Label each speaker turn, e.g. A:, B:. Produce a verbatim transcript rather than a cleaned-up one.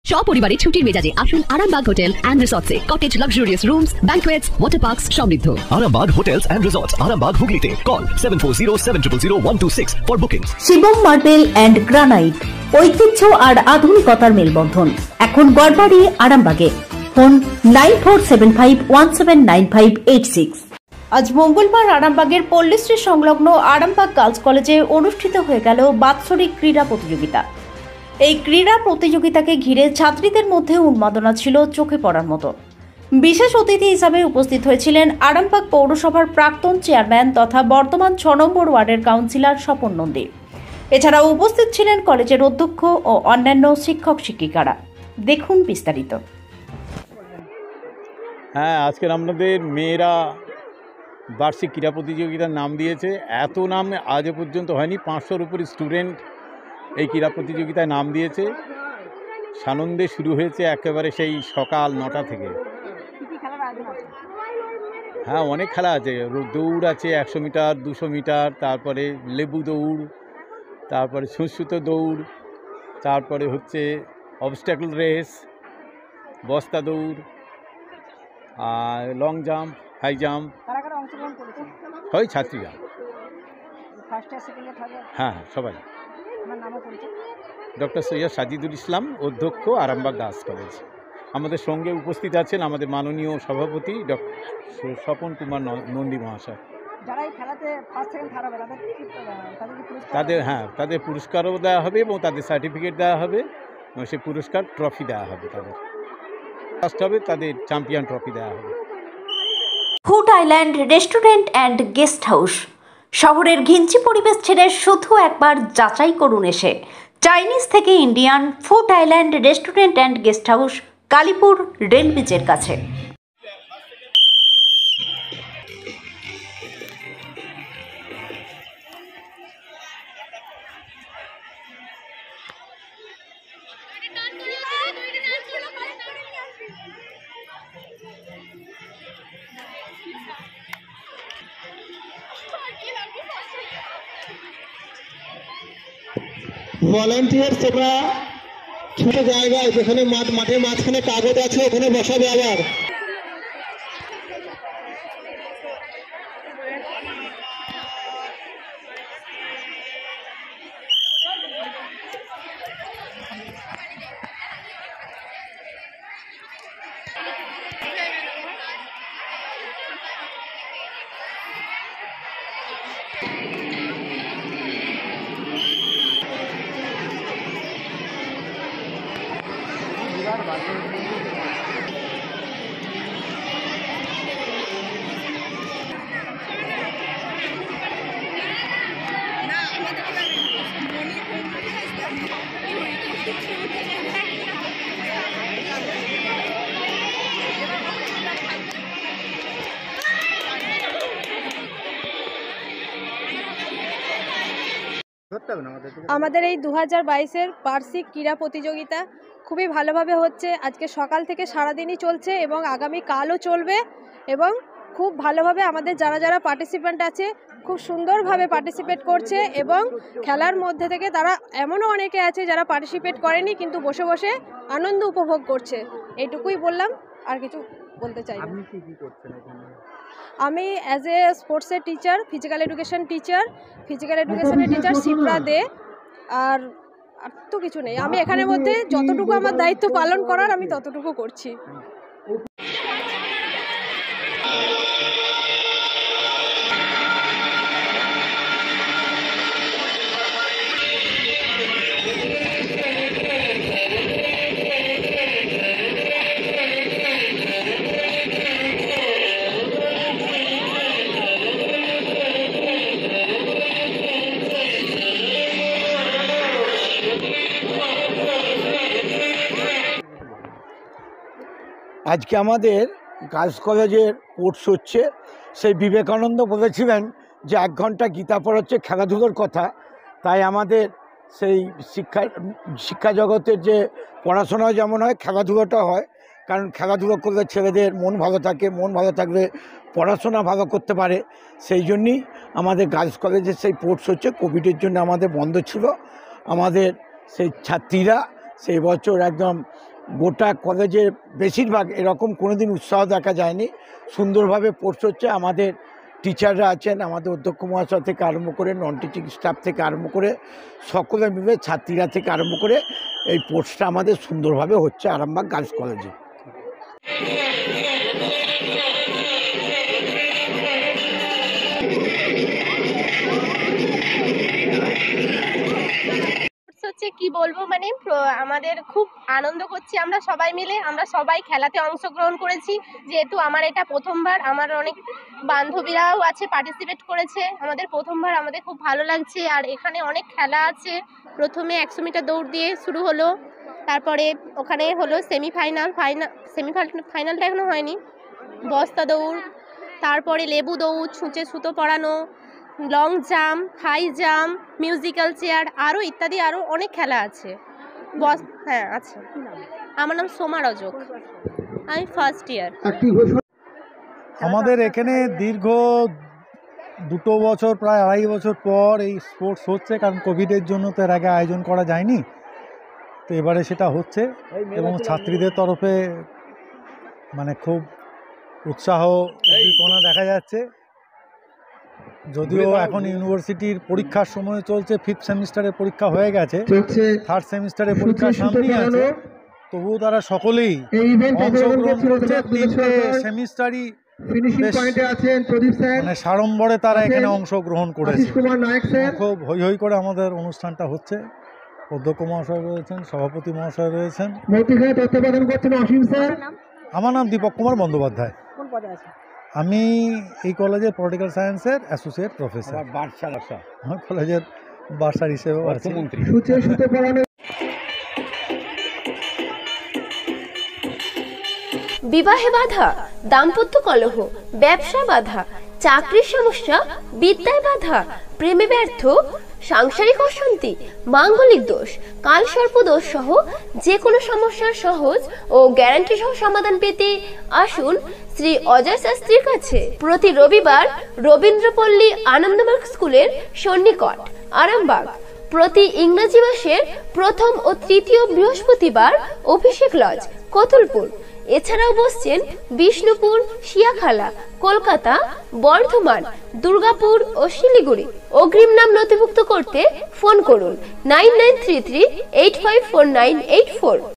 A: সপরিবারে ছুটির মেজাজে আসুন আরামবাগ হোটেল অ্যান্ড রিসর্টসে। Cottage, luxurious rooms, banquets, water parks সমৃদ্ধ।
B: Arambag Hotels and Resorts, Arambag Hooghly. Call seven four zero seven zero zero one two six for bookings.
C: Shivam marble and granite, ঐতিহ্য আর আধুনিকতার মেলবন্ধন, এখন গড়বাড়ি আরামবাগে। Phone nine four seven five one seven nine five eight six. আজ মঙ্গলবার আরামবাগের পল্লীশ্রী সংলগ্ন আরামবাগ গার্লস কলেজে অনুষ্ঠিত হয়ে গেল বাৎসরিক ক্রীড়া প্রতিযোগিতা। এই ক্রীড়া প্রতিযোগিতাকে ঘিরে ছাত্রীদের মধ্যে উন্মাদনা ছিল চোখে পড়ার মতো। বিশেষ অতিথি হিসাবে উপস্থিত হয়েছিলেন আরামবাগ পৌরসভার প্রাক্তন চেয়ারম্যান তথা বর্তমান ছ নম্বর ওয়ার্ডের কাউন্সিলর স্বপন নন্দী। এছাড়াও উপস্থিত ছিলেন কলেজের অধ্যক্ষ ও অন্যান্য শিক্ষক শিক্ষিকারা। দেখুন বিস্তারিত।
D: হ্যাঁ, আজকের আমাদের মেয়েরা বার্ষিক ক্রীড়া প্রতিযোগিতার নাম দিয়েছে। এত নাম আজও পর্যন্ত হয়নি। পাঁচশোর উপর স্টুডেন্ট এই ক্রীড়া প্রতিযোগিতায় নাম দিয়েছে। সানন্দে শুরু হয়েছে একেবারে সেই সকাল নটা থেকে। হ্যাঁ, অনেক খেলা আছে। দৌড় আছে একশো মিটার, দুশো মিটার, তারপরে লেবু দৌড়, তারপরে সুঁসুতো দৌড়, তারপরে হচ্ছে অবস্ট্যাকল রেস, বস্তা দৌড়, আর লং জাম্প, হাই জাম্প। সবাই ছাত্রীরা। হ্যাঁ হ্যাঁ সবাই। ডক্টর সৈয়দ সাজিদুল ইসলাম, অধ্যক্ষ, আরামবাগ গার্লস কলেজ। আমাদের সঙ্গে উপস্থিত আছেন আমাদের মাননীয় সভাপতি ডক্টর স্বপন কুমার নন্দী মহাশয়। তাদের হ্যাঁ তাদের পুরস্কারও দেওয়া হবে এবং তাদের সার্টিফিকেট দেওয়া হবে এবং সেই পুরস্কার ট্রফি দেওয়া হবে। তাদের ফার্স্ট হবে তাদের চ্যাম্পিয়ন ট্রফি দেওয়া হবে।
C: Food island restaurant and guest house. শহরের ঘিঞ্চি পরিবেশ ছেড়ে শুধু একবার যাচাই করুন এসে। চাইনিজ থেকে Indian, food island restaurant and guest house, Kalipur rail ব্রিজের কাছে।
E: ভলান্টিয়ার্স তোমরা ছোট জায়গায় যেখানে মাঠ মাঠের মাঝখানে কাগজ আছে ওখানে বসাবে। আবার
F: আমাদের এই দু হাজার বাইশের বার্ষিক ক্রীড়া প্রতিযোগিতা খুবই ভালোভাবে হচ্ছে। আজকে সকাল থেকে সারাদিনই চলছে এবং আগামী কালও চলবে এবং খুব ভালোভাবে আমাদের যারা যারা পার্টিসিপেন্ট আছে খুব সুন্দরভাবে পার্টিসিপেট করছে এবং খেলার মধ্যে থেকে তারা এমনও অনেকে আছে যারা পার্টিসিপেট করেনি কিন্তু বসে বসে আনন্দ উপভোগ করছে। এইটুকুই বললাম, আর কিছু বলতে চাই না। আমি অ্যাজ এ স্পোর্টসের teacher, physical education teacher, physical এডুকেশনের টিচার শিপ্রা দে। আর আর তো কিছু নেই। আমি এখানের মধ্যে যতটুকু আমার দায়িত্ব পালন করার আমি ততটুকু করছি।
G: আজকে আমাদের গার্লস কলেজের কোর্স হচ্ছে। সেই বিবেকানন্দ বলেছিলেন যে এক ঘন্টা গীতা পড়া হচ্ছে খেলাধুলোর কথা। তাই আমাদের সেই শিক্ষা শিক্ষা জগতের যে পড়াশোনাও যেমন হয়, খেলাধুলোটা হয়। কারণ খেলাধুলো করলে ছেলেদের মন ভালো থাকে, মন ভালো থাকলে পড়াশোনা ভালো করতে পারে। সেই জন্যই আমাদের গার্লস কলেজের সেই কোর্স হচ্ছে। কোভিডের জন্য আমাদের বন্ধ ছিল। আমাদের সেই ছাত্রীরা সেই বছর একদম গোটা কলেজের বেশিরভাগ এরকম কোনোদিন উৎসাহ দেখা যায়নি। সুন্দরভাবে কোর্স হচ্ছে, আমাদের টিচাররা আছেন, আমাদের অধ্যক্ষ মহাশয় থেকে আরম্ভ করে নন টিচিং স্টাফ থেকে আরম্ভ করে সকলে মিলে ছাত্রীরা থেকে আরম্ভ করে এই কোর্সটা আমাদের সুন্দরভাবে হচ্ছে আরামবাগ গার্লস কলেজে।
H: হচ্ছে কি বলবো, মানে আমাদের খুব আনন্দ করছি আমরা সবাই মিলে। আমরা সবাই খেলাতে অংশগ্রহণ করেছি, যেহেতু আমার এটা প্রথমবার। আমার অনেক বান্ধবীরাও আছে, পার্টিসিপেট করেছে। আমাদের প্রথমবার, আমাদের খুব ভালো লাগছে। আর এখানে অনেক খেলা আছে। প্রথমে একশো মিটার দৌড় দিয়ে শুরু হলো, তারপরে ওখানে হলো সেমিফাইনাল, ফাইনাল সেমিফাইনাল ফাইনালটা এখনো হয়নি, বস্তা দৌড়, তারপরে লেবু দৌড়, ছুঁচে সুতো পরানো, long jump, high jump, musical chair, আরও ইত্যাদি আরও অনেক খেলা আছে। বস হ্যাঁ আছে। আমার নাম সোমা রজক, আমি ফার্স্ট ইয়ার।
I: আমাদের এখানে দীর্ঘ দুটো বছর, প্রায় আড়াই বছর পর এই স্পোর্টস হচ্ছে, কারণ কোভিডের জন্য তো এর আগে আয়োজন করা যায়নি। তো এবারে সেটা হচ্ছে এবং ছাত্রীদের তরফে মানে খুব উৎসাহ উদ্দীপনা দেখা যাচ্ছে। যদিও এখন ইউনিভার্সিটির পরীক্ষার সময় চলছে, ফিফথ সেমিস্টারের পরীক্ষা হয়ে গেছে, থার্ড সেমিস্টারের পরীক্ষা সামনেই আছে, তবুও তারা সকলেই অংশগ্রহণ করছে। তিনটে সেমিস্টারই মানে সাড়ম্বরে তারা এখানে অংশগ্রহণ করেছে। খুব হৈ হৈ করে আমাদের অনুষ্ঠানটা হচ্ছে। অধ্যক্ষ মহাশয় রয়েছেন, সভাপতি মহাশয় রয়েছেন। আমার নাম দীপক কুমার বন্দ্যোপাধ্যায়। আমি এই কলেজের পলিটিক্যাল সায়েন্সের অ্যাসোসিয়েট প্রফেসর। আমার কলেজের বার্সার হিসেবে অর্থমন্ত্রী।
J: বিবাহে বাধা, দাম্পত্য কলহ, ব্যবসা বাধা, চাকরির সমস্যা, বিদ্যায় বাধা, প্রেমে ব্যর্থ, সাংসারিক অশান্তি, মাঙ্গলিক দোষ, কালসর্প দোষ সহ যে কোনো সমস্যার সহজ ও গ্যারান্টি সহ সমাধান পেতে আসুন শ্রী অজয় শাস্ত্রীর কাছে। প্রতি রবিবার রবীন্দ্রপল্লী আনন্দমার্গ স্কুলের সন্নিকট আরামবাগ। প্রতি ইংরেজি মাসের প্রথম ও তৃতীয় বৃহস্পতিবার অভিষেক লজ, কতুলপুর। এছাড়াও বসছেন বিষ্ণুপুর, শিয়াখালা, কলকাতা, বর্ধমান, দুর্গাপুর ও শিলিগুড়ি। অগ্রিম নাম নথিভুক্ত করতে ফোন করুন nine nine three three eight five four nine eight four.